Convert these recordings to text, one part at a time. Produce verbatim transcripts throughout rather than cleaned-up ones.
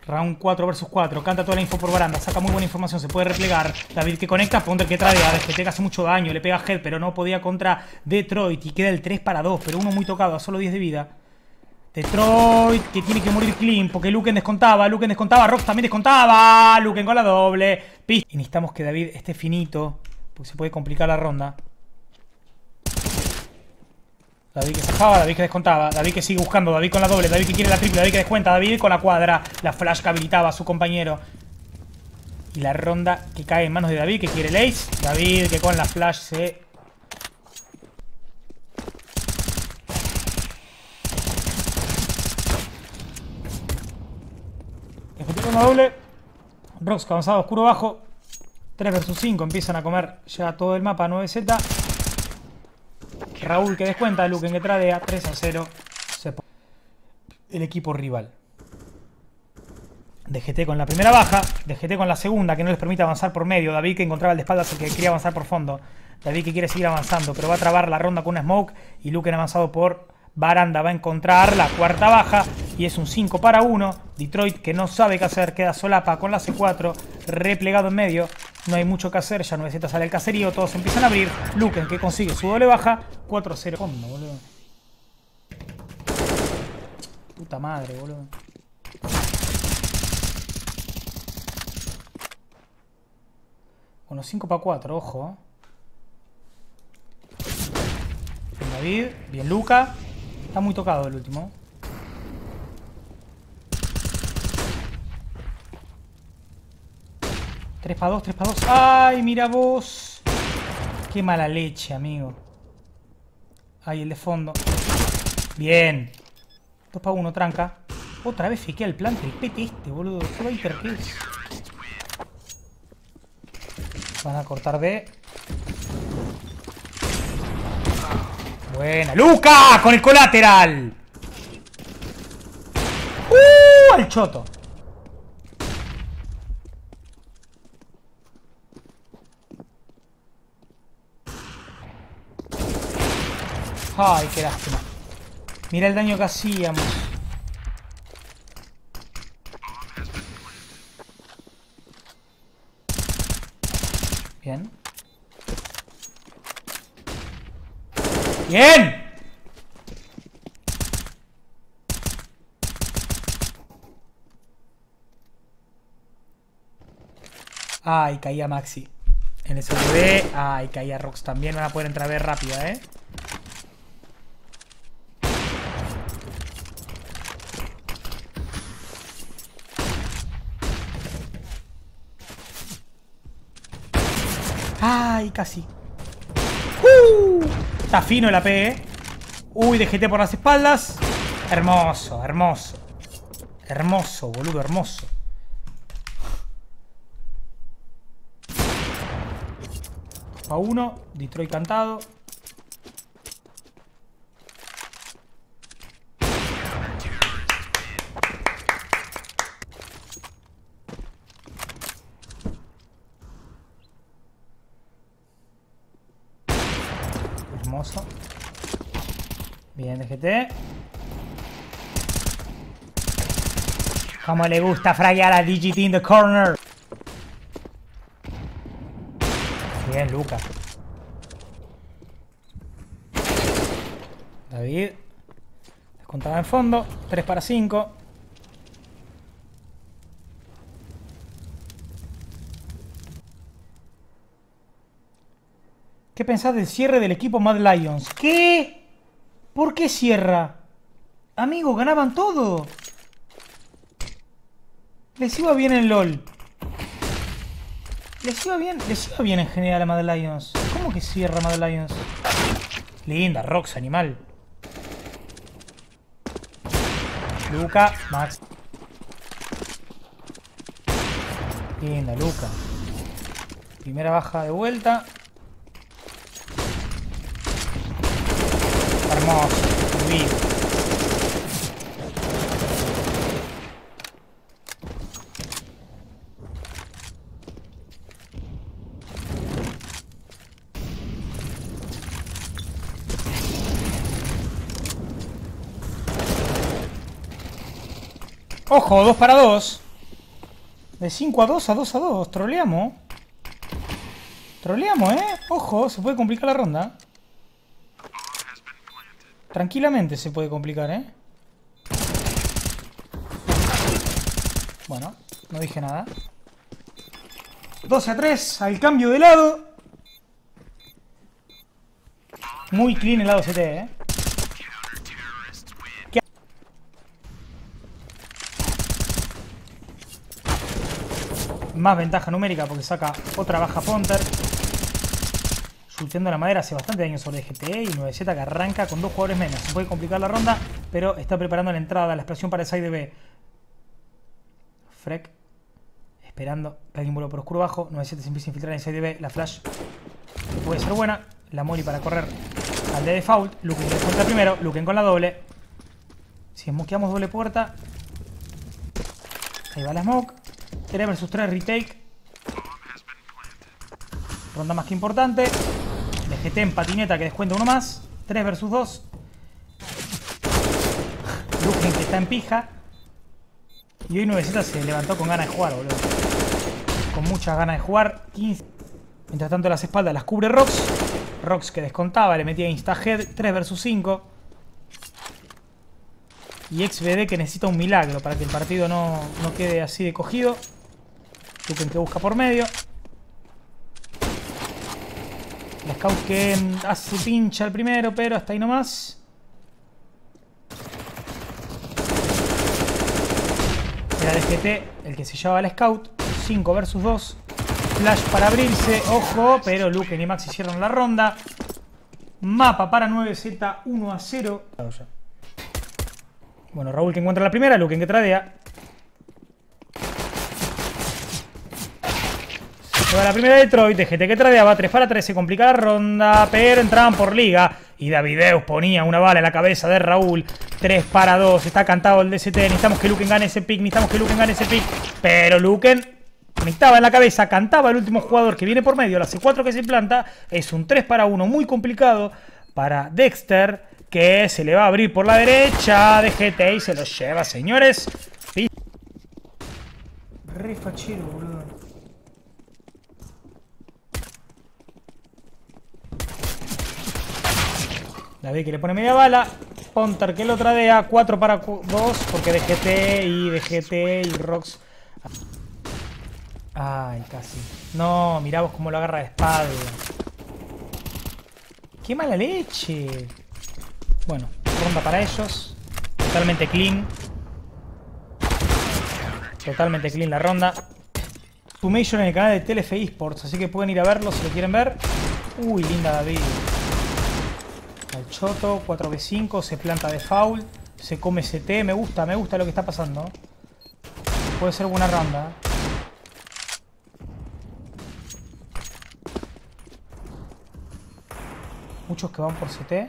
Round cuatro versus cuatro. Canta toda la info por baranda. Saca muy buena información. Se puede replegar. David que conecta. Punter que tradea. Desde que hace mucho daño. Le pega a Head, pero no podía contra Detroit. Y queda el tres para dos. Pero uno muy tocado. A solo diez de vida. Detroit que tiene que morir clean. Porque Luken descontaba. Luken descontaba. Rox también descontaba. Luken con la doble. Pist y necesitamos que David esté finito. Porque se puede complicar la ronda. David que sacaba, David que descontaba, David que sigue buscando, David con la doble, David que quiere la triple, David que descuenta, David con la cuadra, la flash que habilitaba a su compañero. Y la ronda que cae en manos de David que quiere el ace. David que con la flash se... Ejecutó con la doble. Rox avanzado, oscuro bajo. tres versus cinco, empiezan a comer ya todo el mapa, nueve Z. Raúl que descuenta, Luken que tradea, tres a cero. Se pone el equipo rival. D G T con la primera baja, D G T con la segunda que no les permite avanzar por medio. David que encontraba el de espaldas, el que quería avanzar por fondo. David que quiere seguir avanzando, pero va a trabar la ronda con una smoke. Y Luken avanzado por baranda va a encontrar la cuarta baja. Y es un cinco para uno. Detroit que no sabe qué hacer, queda solapa con la C cuatro. Replegado en medio. No hay mucho que hacer, ya nueve Z sale el caserío, todos empiezan a abrir. Luken que consigue su doble baja, cuatro a cero. Fondo, boludo. Puta madre, boludo. Bueno, cinco para cuatro, ojo. Bien David, bien Luca. Está muy tocado el último. tres para dos, tres para dos. ¡Ay, mira vos! Qué mala leche, amigo. Ay, el de fondo. Bien. dos para uno, tranca. Otra vez fiquea el plante, el pete este, boludo. ¿Qué va a interrumpir? Van a cortar B. Buena. ¡Luca! Con el colateral. ¡Uh! Al choto. Ay, qué lástima. Mira el daño que hacíamos. Bien. ¡Bien! Ay, caía Maxi. En el S W D. Ay, caía Rox también. Van a poder entrar a ver rápida, eh. Ay, casi. Uh, está fino el A P, eh. Uy, D G T por las espaldas. Hermoso, hermoso. Hermoso, boludo, hermoso. A uno, Detroit cantado. Hermoso. Bien, D G T. Como le gusta frayar a D G T in the corner. Bien, Luca. David. Descontaba en fondo. tres para cinco. ¿Qué pensás del cierre del equipo Mad Lions? ¿Qué? ¿Por qué cierra? Amigo, ganaban todo. Les iba bien en LOL. Les iba bien, les iba bien en general a Mad Lions. ¿Cómo que cierra Mad Lions? Linda, Rox, animal. Luca, Max. Linda, Luca. Primera baja de vuelta. Hermoso, bien. Ojo, dos para dos. De cinco a dos a dos a dos. Troleamos. Troleamos, ¿eh? Ojo, se puede complicar la ronda. Tranquilamente se puede complicar, ¿eh? Bueno, no dije nada. doce a tres, al cambio de lado. Muy clean el lado C T, ¿eh? Más ventaja numérica porque saca otra baja Ponter. Sulteando la madera hace bastante daño sobre el G T E. Y nueve Z que arranca con dos jugadores menos. Se puede complicar la ronda, pero está preparando la entrada, la explosión para el side B. Freck esperando que alguien vuelva por oscuro bajo. nueve Z se empieza a infiltrar en el side B. La flash que puede ser buena. La molly para correr al de default. Luken que descuenta primero. Luken con la doble. Si smokeamos doble puerta. Ahí va la smoke. tres versus tres retake. Ronda más que importante. De G T en patineta que descuenta uno más. tres versus dos. Luken que está en pija. Y hoy nueve Z se levantó con ganas de jugar, boludo. Con muchas ganas de jugar. quince. Mientras tanto las espaldas las cubre Rox. Rox que descontaba, le metía insta-head. tres versus cinco. Y X B D que necesita un milagro para que el partido no, no quede así de cogido. Luken que busca por medio. La Scout que hace pincha el primero, pero hasta ahí nomás. Era de G T el que se llevaba la Scout. cinco versus dos. Flash para abrirse. Ojo, pero Luken y Max hicieron la ronda. Mapa para nueve Z. uno a cero. Bueno, Raúl que encuentra la primera. Luken que tradea. Se va la primera de Detroit. De G T que tradeaba. tres para tres. Se complica la ronda. Pero entraban por liga. Y Davideus ponía una bala en la cabeza de Raúl. tres para dos. Está cantado el D C T. Necesitamos que Luken gane ese pick. Necesitamos que Luken gane ese pick. Pero Luken conectaba en la cabeza. Cantaba el último jugador que viene por medio. La C cuatro que se planta. Es un tres para uno. Muy complicado para Dexter. Que se le va a abrir por la derecha de G T. Y se lo lleva, señores. Re fachero, boludo. David que le pone media bala. Ponter que lo tradea. cuatro para dos. Porque de G T y de G T y Rox. Ay, casi. No, mirá vos cómo lo agarra de espalda. ¡Qué mala leche! Bueno, ronda para ellos. Totalmente clean. Totalmente clean la ronda. Sumation en el canal de Telefe Esports. Así que pueden ir a verlo si lo quieren ver. Uy, linda David. Al choto, cuatro v cinco, se planta de foul, se come C T, me gusta, me gusta lo que está pasando. Puede ser buena ronda. Muchos que van por C T.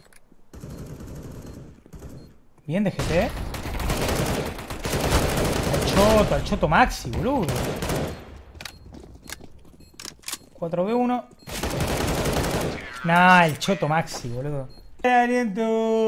Bien de G T. Al choto, al choto maxi, boludo. cuatro v uno. Nah, el choto maxi, boludo. Aliento.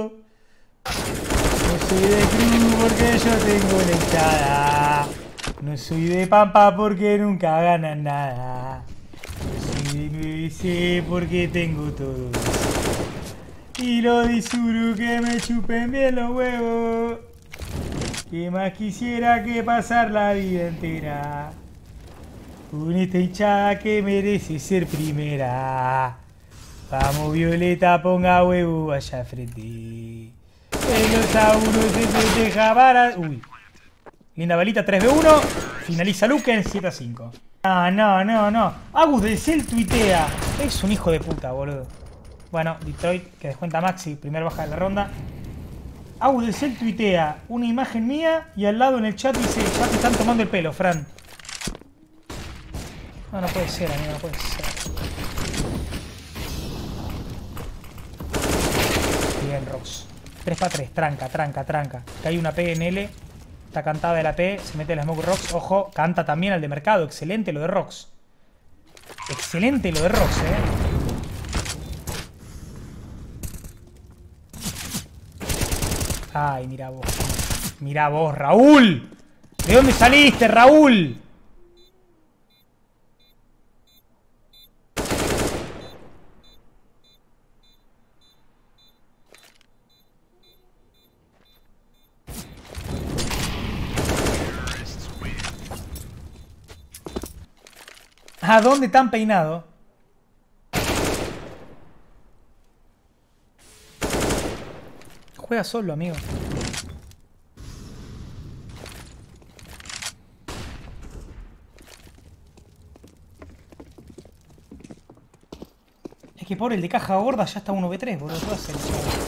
No soy de Cruz porque yo tengo la hinchada. No soy de Pampa porque nunca ganan nada. No soy de nueve C porque tengo todo. Y lo disfruto que me chupen bien los huevos. Que más quisiera que pasar la vida entera con esta hinchada que merece ser primera. Vamos Violeta, ponga huevo allá frente. En los auros se festeja para... Uy. Linda balita, tres v uno. Finaliza Luken, siete a cinco. No, no, no, no. Agus del Cel tuitea. Es un hijo de puta, boludo. Bueno, Detroit, que descuenta Maxi, primer baja de la ronda. Agus del Cel tuitea una imagen mía y al lado en el chat dice, ya te están tomando el pelo, Fran. No, no puede ser, amigo, no puede ser. Bien, Rox. tres para tres, tranca, tranca, tranca. Que hay una P en L. Está cantada de la P, se mete la Smoke Rox. Ojo, canta también al de mercado. Excelente lo de Rox. Excelente lo de Rox, eh. Ay, mira vos. Mira vos, Raúl. ¿De dónde saliste, Raúl? ¿A dónde tan peinado? Juega solo, amigo. Es que por el de caja gorda ya está uno ve tres, boludo. ¿Qué va a hacer?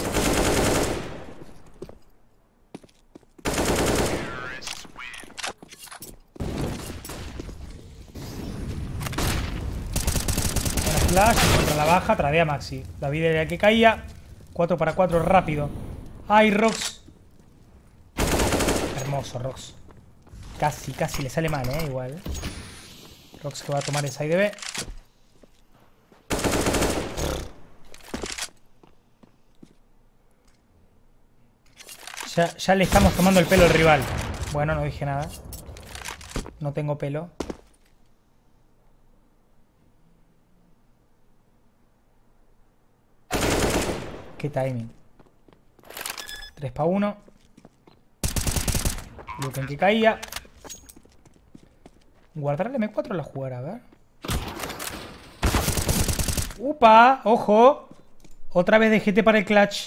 Flash contra la baja, tradea Maxi. David era el que caía. cuatro para cuatro rápido. ¡Ay, Rox! Hermoso, Rox. Casi, casi le sale mal, eh, igual. Rox que va a tomar el side B. Ya, ya le estamos tomando el pelo al rival. Bueno, no dije nada. No tengo pelo. Qué timing. tres para uno. Luken que caía. Guardar el eme cuatro la jugará, a ver. ¡Upa! ¡Ojo! Otra vez de G T para el clutch.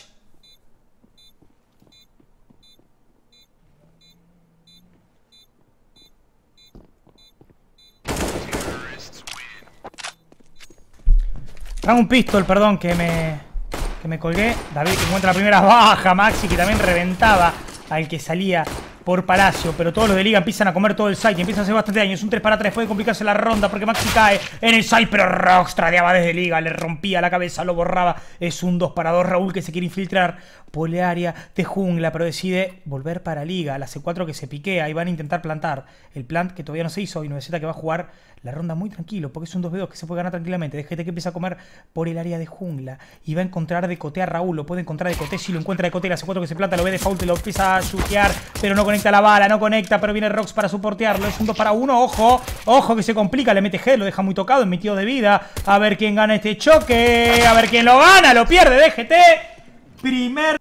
Trae un pistol, perdón, que me... Que me colgué. David que encuentra la primera baja. Maxi que también reventaba al que salía por Palacio. Pero todos los de liga empiezan a comer todo el site. Empiezan a hacer bastante daño. Es un tres para tres. Puede complicarse la ronda porque Maxi cae en el site. Pero Rox tradeaba desde liga. Le rompía la cabeza. Lo borraba. Es un dos para dos. Raúl que se quiere infiltrar por el área de jungla. Pero decide volver para liga. La C cuatro que se piquea. Y van a intentar plantar. El plant que todavía no se hizo. Y nueve zeta que va a jugar la ronda muy tranquilo. Porque es un dos ve dos que se puede ganar tranquilamente. D G T que empieza a comer por el área de jungla. Y va a encontrar de coté a Raúl. Lo puede encontrar de coté. Si lo encuentra de coté. La C cuatro que se planta. Lo ve de foul. Te lo empieza a chutear. Pero no conecta la bala. No conecta. Pero viene Rox para soportearlo. Es un dos para uno. Ojo. Ojo que se complica. Le mete G. Lo deja muy tocado. En metido de vida. A ver quién gana este choque. A ver quién lo gana. Lo pierde D G T. Primer.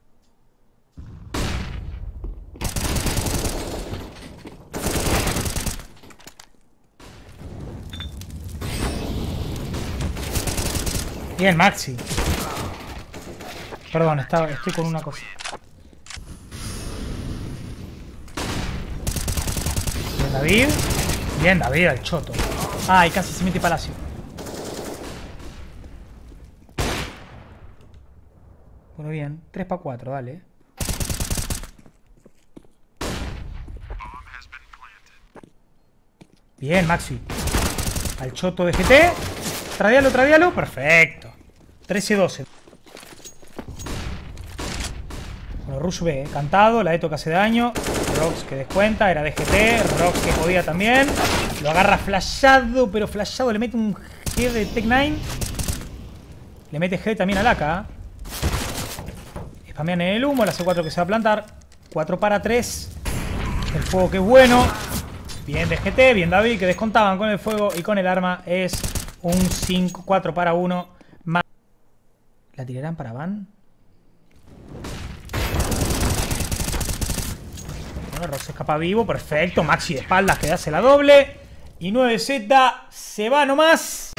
Bien, Maxi. Perdón, estaba, estoy con una cosa. Bien, David. Bien, David, al choto. Ay, casi se mete Palacio. Bueno, bien. tres para cuatro, dale. Bien, Maxi. Al choto de G T. Tradealo, tradealo. Perfecto. trece doce. Bueno, Rush B, eh. Cantado. La Eto que hace daño. Rox que descuenta. Era de G T. Rox que podía también. Lo agarra flashado. Pero flashado le mete un G de Tech nueve. Le mete G también al A K. Spamean en el humo. La C cuatro que se va a plantar. cuatro para tres. El fuego que es bueno. Bien de G T. Bien David que descontaban con el fuego y con el arma. Es un cinco cuatro para uno. ¿La tirarán para Van? Bueno, Rox escapa vivo. Perfecto. Maxi de espaldas que hace la doble. Y nueve zeta se va nomás.